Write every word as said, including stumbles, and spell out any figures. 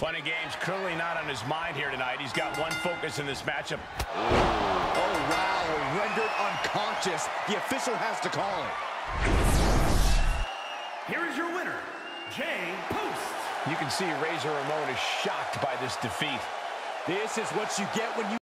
Fun and games, clearly not on his mind here tonight. He's got one focus in this matchup. Oh, wow, rendered unconscious. The official has to call it. Here is your winner, Jay Post. You can see Razor Ramon is shocked by this defeat. This is what you get when you